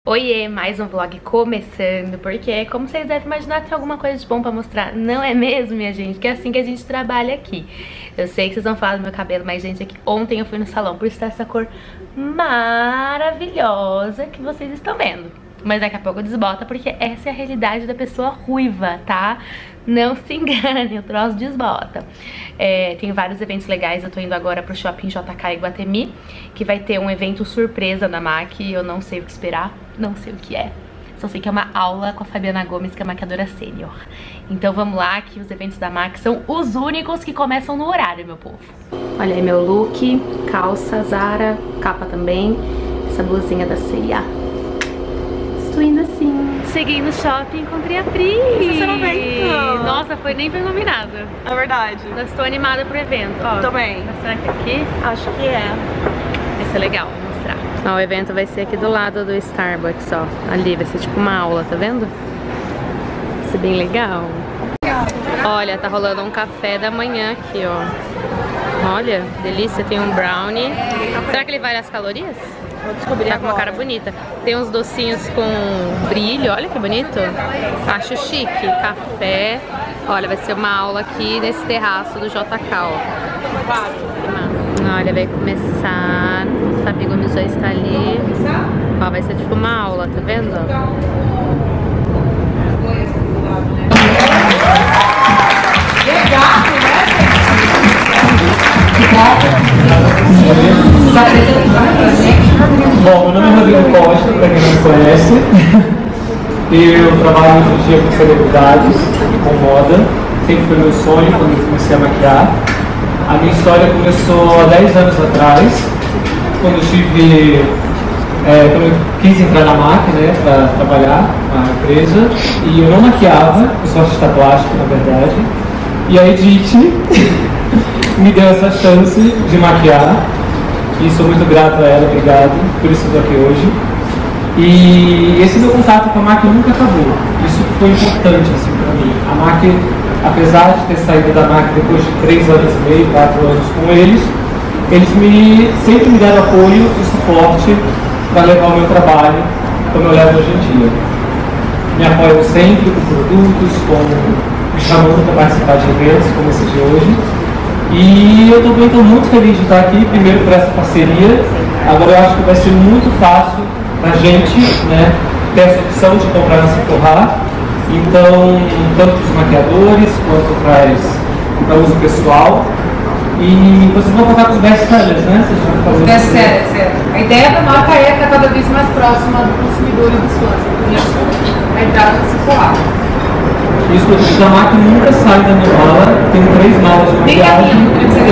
Oiê, mais um vlog começando, porque como vocês devem imaginar, tem alguma coisa de bom pra mostrar, não é mesmo, minha gente? Que é assim que a gente trabalha aqui. Eu sei que vocês vão falar do meu cabelo, mas gente, aqui ontem eu fui no salão por estar essa cor maravilhosa que vocês estão vendo. Mas daqui a pouco desbota, porque essa é a realidade da pessoa ruiva, tá? Não se engane, o troço desbota. Tem vários eventos legais, eu tô indo agora pro Shopping JK Iguatemi, que vai ter um evento surpresa da MAC, eu não sei o que esperar, não sei o que é. Só sei que é uma aula com a Fabiana Gomes, que é maquiadora sênior. Então vamos lá, que os eventos da MAC são os únicos que começam no horário, meu povo. Olha aí meu look, calça Zara, capa também, essa blusinha da C&A. Estou indo assim. Cheguei no shopping, encontrei a Pri. Você não vem, então? Nossa, foi nem foi combinado. É verdade. Eu estou animada pro evento, ó. Tô bem. Será que aqui? Acho que é. Vai ser legal, vou mostrar. Ó, o evento vai ser aqui do lado do Starbucks, ó. Ali, vai ser tipo uma aula, tá vendo? Vai ser bem legal. Olha, tá rolando um café da manhã aqui, ó. Olha, delícia, tem um brownie. Será que ele vale as calorias? Vou descobrir tá com uma cara bonita. Tem uns docinhos com brilho, olha que bonito. Acho chique. Café. Olha, vai ser uma aula aqui nesse terraço do JK, ó. Olha, vai começar. O Fabi Gomes já está ali. Ó, vai ser tipo uma aula, tá vendo? Bom, meu nome é Rodrigo Costa, para quem não me conhece. Eu trabalho hoje em dia com celebridades, com moda. Sempre foi meu sonho quando eu comecei a maquiar. A minha história começou há 10 anos atrás, quando eu quis entrar na MAC, né, para trabalhar na empresa. E eu não maquiava, eu sou artista plástico, na verdade. E a Edith me deu essa chance de maquiar. E sou muito grato a ela, obrigado, por isso estou aqui hoje. E esse meu contato com a MAC nunca acabou. Isso foi importante assim, para mim. A MAC, apesar de ter saído da MAC depois de 3 anos e meio, 4 anos com eles sempre me deram apoio e suporte para levar o meu trabalho como eu levo hoje em dia. Me apoiam sempre com produtos, me chamando para participar de eventos como esse de hoje. E eu também estou muito feliz de estar aqui, primeiro por essa parceria. Agora eu acho que vai ser muito fácil para a gente, né, ter essa opção de comprar na Sephora. Então, tanto para os maquiadores quanto para uso pessoal. E vocês vão contar com os best-sellers, né? Vocês vão fazer best-sellers, é. A ideia da marca é estar cada vez mais próxima do consumidor e dos fãs. Por isso, a entrada da Sephora. E os produtos da MAC nunca saem da minha mala. Tenho 3 malas de maquiagem.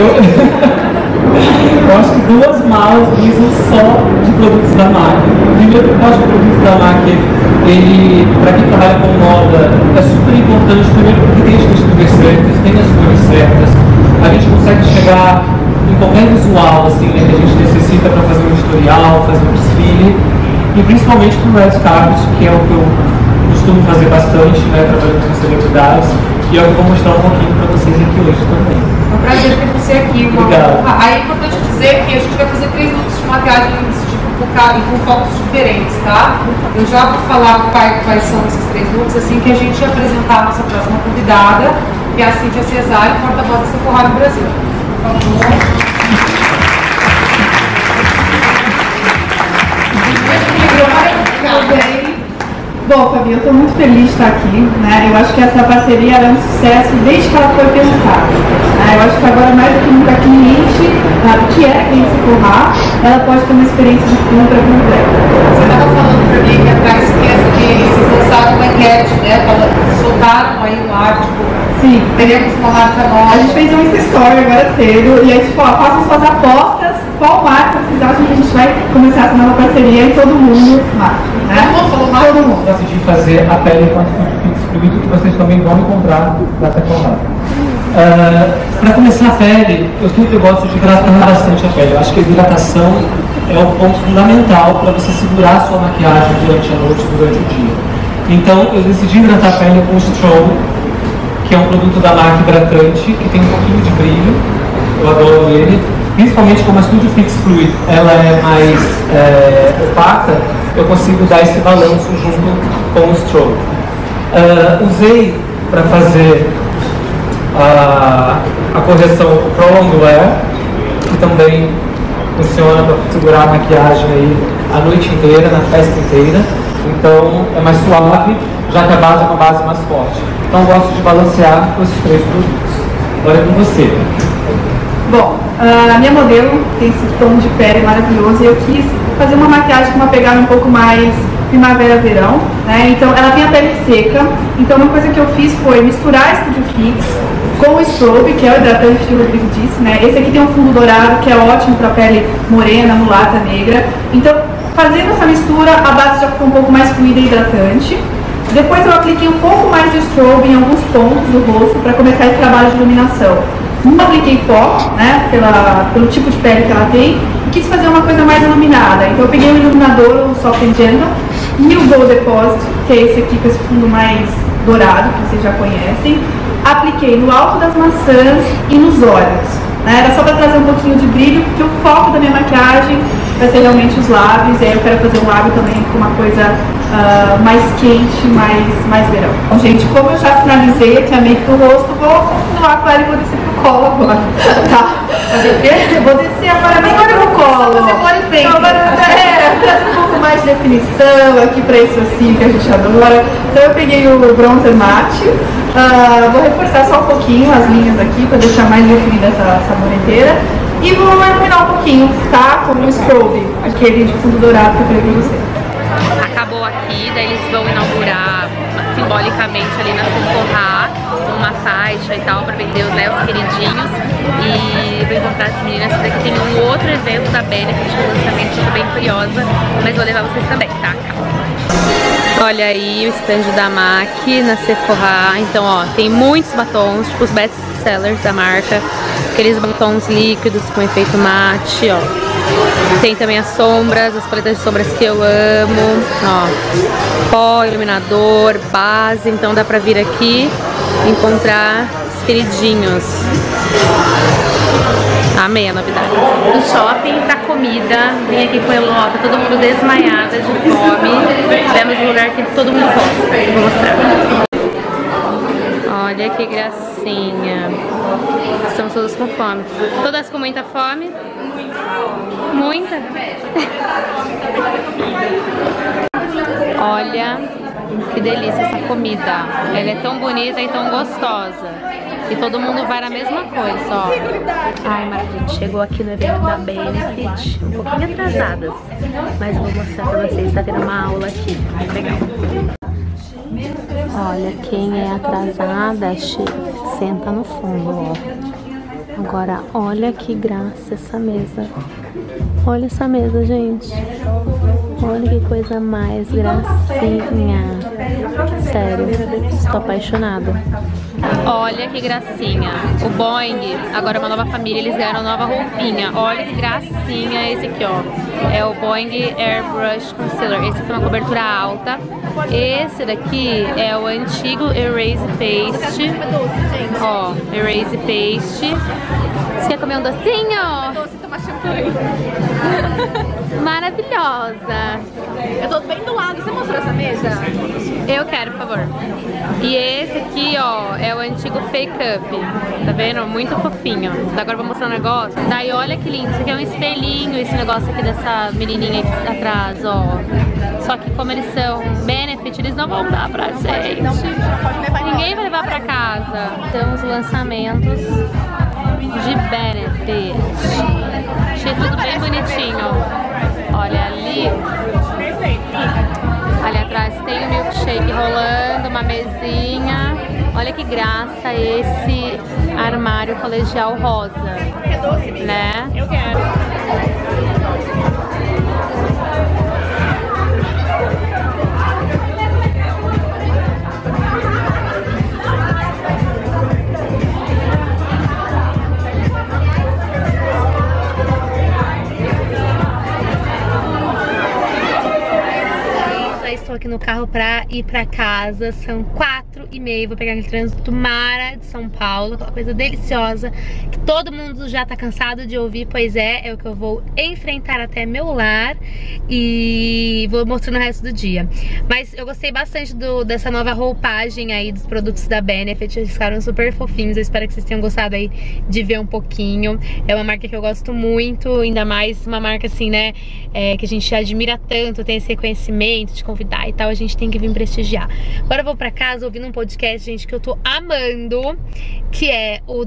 Eu acho que 2 malas usam só de produtos da MAC. Primeiro, eu acho que o produto da MAC, para quem trabalha com moda, é super importante. Primeiro, porque tem as texturas certas, tem as cores certas. A gente consegue chegar em qualquer visual assim, né, que a gente necessita para fazer um editorial, fazer um desfile. E principalmente com o red carpet, que é o que eu costumo fazer bastante, né, trabalhando com celebridades, e é o que eu vou mostrar um pouquinho para vocês aqui hoje também. É um prazer ter você aqui. Obrigado. Aí é importante dizer que a gente vai fazer 3 looks de maquiagem com focos diferentes, tá? Eu já vou falar quais são esses 3 looks assim que a gente apresentar a nossa próxima convidada, que é a Cíntia Cesário, porta-voz da Sephora no Brasil. Por favor. Bom, Fabi, eu estou muito feliz de estar aqui, né? Eu acho que essa parceria era um sucesso desde que ela foi pensada. Eu acho que agora, mais do que nunca, a cliente, que é a cliente Sephora, ela pode ter uma experiência de compra completa. Você estava falando para mim que atrás vocês lançaram uma enquete, né? Soltaram aí no ar, tipo, sim, teremos uma marca nova. A gente fez um Insta-story agora cedo, e aí, tipo, façam suas apostas, qual marca vocês acham que a gente vai começar essa nova parceria e todo mundo marca, né? Todo mundo. Eu decidi fazer a pele com produto que vocês também vão encontrar na Sephora. Para começar a pele, eu sempre gosto de hidratar bastante a pele. Eu acho que a hidratação é um ponto fundamental para você segurar a sua maquiagem durante a noite, durante o dia. Então eu decidi hidratar a pele com o Strong, que é um produto da marca hidratante, que tem um pouquinho de brilho. Eu adoro ele. principalmente como a Studio Fix Fluid ela é mais opaca, eu consigo dar esse balanço junto com o strobe. Usei para fazer a correção o Prolong Wear, que também funciona para segurar a maquiagem aí a noite inteira, na festa inteira. Então é mais suave, já que a base é uma base mais forte. Então eu gosto de balancear esses 3 produtos. Agora é com você. Bom, a minha modelo tem esse tom de pele maravilhoso e eu quis fazer uma maquiagem com uma pegada um pouco mais primavera-verão, né? Então ela tem a pele seca, então uma coisa que eu fiz foi misturar a Studio Fix com o strobe, que é o hidratante que o Rodrigo disse, né? Esse aqui tem um fundo dourado que é ótimo para pele morena, mulata, negra. Então, fazendo essa mistura, a base já ficou um pouco mais fluida e hidratante. Depois eu apliquei um pouco mais de strobe em alguns pontos do rosto para começar esse trabalho de iluminação. Não apliquei pó, né, pelo tipo de pele que ela tem, e quis fazer uma coisa mais iluminada. Então eu peguei o iluminador, o Soft and Gentle, e o Gold Deposit, que é esse aqui com esse fundo mais dourado, que vocês já conhecem. Apliquei no alto das maçãs e nos olhos. Né? Era só para trazer um pouquinho de brilho, porque o foco da minha maquiagem vai ser realmente os lábios, e aí eu quero fazer um lábio também com uma coisa mais quente, mais verão. Bom, gente, como eu já finalizei aqui a make do rosto, vou continuar com ela e vou descer pro colo agora. Tá? Fazer o quê? Eu vou descer agora bem pro colo. Agora trazer um pouco mais de definição aqui pra isso assim que a gente adora. Então eu peguei o bronzer mate, vou reforçar só um pouquinho as linhas aqui pra deixar mais definida essa moreteira. E vou iluminar um pouquinho, tá? Com o strobe, aquele de fundo dourado que eu falei pra você. Acabou aqui, daí eles vão inaugurar simbolicamente ali na Sephora uma faixa e tal pra vender os Léos queridinhos. E vou encontrar as meninas, daqui tem um outro evento da Benefit de lançamento, tô bem curiosa, mas vou levar vocês também, tá? Olha aí o stand da MAC na Sephora. Então, ó, tem muitos batons, tipo os best sellers da marca, aqueles batons líquidos com efeito mate, ó. Tem também as sombras, as paletas de sombras que eu amo, ó, pó, iluminador, base, então dá pra vir aqui e encontrar os queridinhos. Amei a novidade. Do shopping pra comida, vim aqui com a Elota, todo mundo desmaiada de fome. Tivemos um lugar que todo mundo gosta, vou mostrar. Olha que gracinha. Estamos todos com fome. Todas com muita fome? Muita? Olha que delícia essa comida. Ela é tão bonita e tão gostosa. E todo mundo vai na mesma coisa, ó. Ai, maravilha. Chegou aqui no evento da Benefit, um pouquinho atrasadas. Mas eu vou mostrar pra vocês. Tá tendo uma aula aqui. Legal. Olha, quem é atrasada, senta no fundo, ó. Agora, olha que graça essa mesa. Olha essa mesa, gente. Olha que coisa mais gracinha. Sério, estou apaixonada. Olha que gracinha. O Boeing, agora é uma nova família, eles ganharam uma nova roupinha. Olha que gracinha esse aqui, ó. É o Boeing Airbrush Concealer. Esse aqui é uma cobertura alta. Esse daqui é o antigo Erase Paste. Ó, Erase Paste. Você quer comer um docinho? Doce, tomar champanhe. Maravilhosa. Eu tô bem do lado. Você mostrou essa mesa? Eu quero, por favor. E esse aqui, ó, é o antigo Fake Up. Tá vendo? Muito fofinho. Agora eu vou mostrar um negócio. Daí olha que lindo. Isso aqui é um espelhinho, esse negócio aqui dessa menininha aqui atrás, ó. Só que como eles são Benefit, eles não vão dar pra gente. Ninguém vai levar pra casa. Então os lançamentos de Benefit. Achei tudo bem bonitinho. Olha ali. Ali atrás tem o milkshake rolando, uma mesinha. Olha que graça esse armário colegial rosa. É doce, né? Eu quero. Estou aqui no carro para ir para casa, são 4 4h30, vou pegar aquele trânsito mara de São Paulo, aquela coisa deliciosa, que todo mundo já tá cansado de ouvir, pois é o que eu vou enfrentar até meu lar e vou mostrando o resto do dia. Mas eu gostei bastante dessa nova roupagem aí dos produtos da Benefit, eles ficaram super fofinhos, eu espero que vocês tenham gostado aí de ver um pouquinho. É uma marca que eu gosto muito, ainda mais uma marca assim, né, que a gente admira tanto, tem esse reconhecimento de convidar e tal, a gente tem que vir prestigiar. Agora eu vou pra casa ouvindo um podcast, gente, que eu tô amando, que é o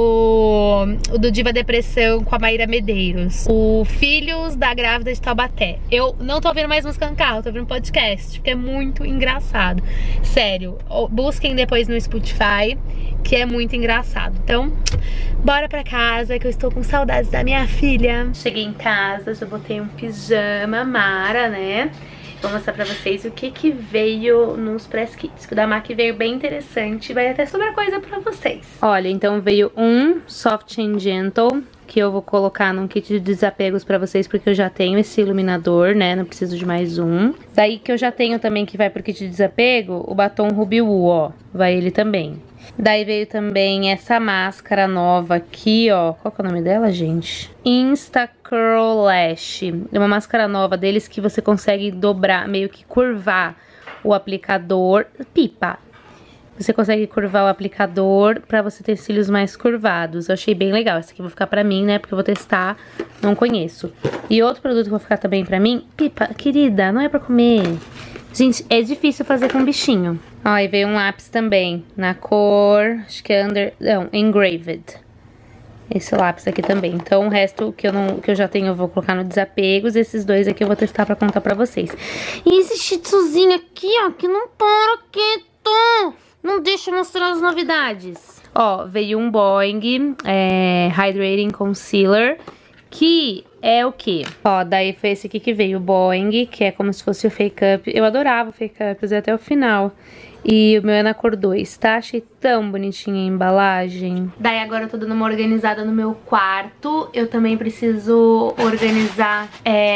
do Diva Depressão com a Maíra Medeiros, o Filhos da Grávida de Taubaté. Eu não tô ouvindo mais música no carro, tô ouvindo podcast, porque é muito engraçado. Sério, busquem depois no Spotify, que é muito engraçado. Então, bora pra casa, que eu estou com saudades da minha filha. Cheguei em casa, já botei um pijama mara, né? Vou mostrar pra vocês o que veio nos press kits. Que o da MAC veio bem interessante, vai até sobrar coisa pra vocês. Olha, então veio um Soft and Gentle, que eu vou colocar num kit de desapegos pra vocês, porque eu já tenho esse iluminador, né? Não preciso de mais um. Daí que eu já tenho também, que vai pro kit de desapego, o batom Ruby Woo, ó. Vai ele também. Daí veio também essa máscara nova aqui, ó. Qual que é o nome dela, gente? Insta Curl Lash. É uma máscara nova deles que você consegue dobrar, meio que curvar o aplicador. Pipa! Você consegue curvar o aplicador pra você ter cílios mais curvados. Eu achei bem legal. Essa aqui eu vou ficar pra mim, né? Porque eu vou testar, não conheço. E outro produto que eu vou ficar também pra mim. Pipa, querida, não é pra comer. Gente, é difícil fazer com bichinho. Ó, e veio um lápis também, na cor, acho que é Engraved. Esse lápis aqui também. Então o resto que eu já tenho eu vou colocar no desapegos. Esses dois aqui eu vou testar pra contar pra vocês. E esse shih tzuzinho aqui, ó, que não para quieto. Não deixa eu mostrar as novidades. Ó, veio um Boing Hydrating Concealer, que é o quê? Ó, daí foi esse aqui que veio, o Boing, que é como se fosse o Fake Up. Eu adorava o Fake Up, usei até o final. E o meu é na cor 2, tá? Achei tão bonitinha a embalagem. Daí agora eu tô dando uma organizada no meu quarto. Eu também preciso organizar,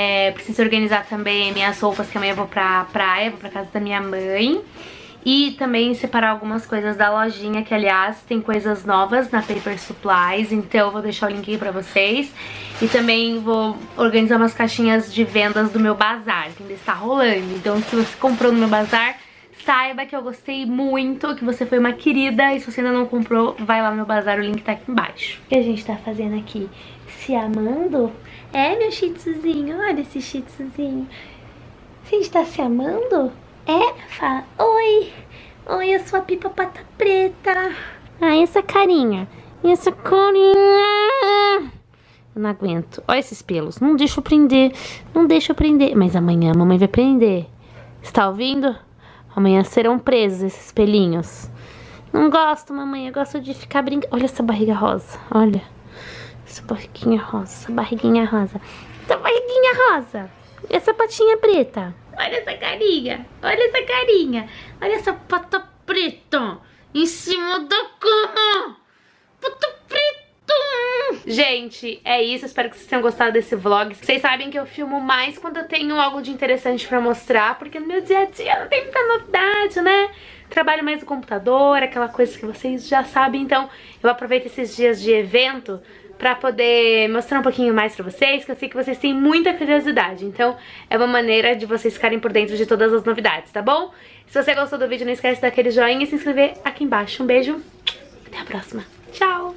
também minhas roupas, que amanhã eu vou pra praia, vou pra casa da minha mãe. E também separar algumas coisas da lojinha, que aliás tem coisas novas na Paper Supplies, então eu vou deixar o link aí pra vocês. E também vou organizar umas caixinhas de vendas do meu bazar, que ainda está rolando. Então se você comprou no meu bazar, saiba que eu gostei muito, que você foi uma querida. E se você ainda não comprou, vai lá no meu bazar, o link tá aqui embaixo. O que a gente tá fazendo aqui? Se amando? É, meu shih tzuzinho, olha esse shih tzuzinho. A gente tá se amando? É? Fala, oi. Oi, eu sou a Pipa Pata Preta. Ah, essa carinha. Essa carinha. Eu não aguento. Olha esses pelos. Não deixa eu prender. Não deixa eu prender. Mas amanhã a mamãe vai prender. Está ouvindo? Amanhã serão presos esses pelinhos. Não gosto, mamãe. Eu gosto de ficar brincando. Olha essa barriga rosa. Olha. Essa barriguinha rosa. Essa barriguinha rosa. Essa barriguinha rosa. Essa patinha preta. Olha essa carinha. Olha essa carinha. Olha essa pata preta. Em cima da cama. Pata preta. Gente, é isso. Espero que vocês tenham gostado desse vlog. Vocês sabem que eu filmo mais quando eu tenho algo de interessante pra mostrar, porque no meu dia a dia não tem muita novidade, né? Trabalho mais no computador, aquela coisa que vocês já sabem. Então eu aproveito esses dias de evento pra poder mostrar um pouquinho mais pra vocês, que eu sei que vocês têm muita curiosidade. Então é uma maneira de vocês ficarem por dentro de todas as novidades, tá bom? Se você gostou do vídeo, não esquece de dar aquele joinha e se inscrever aqui embaixo. Um beijo, até a próxima. Tchau!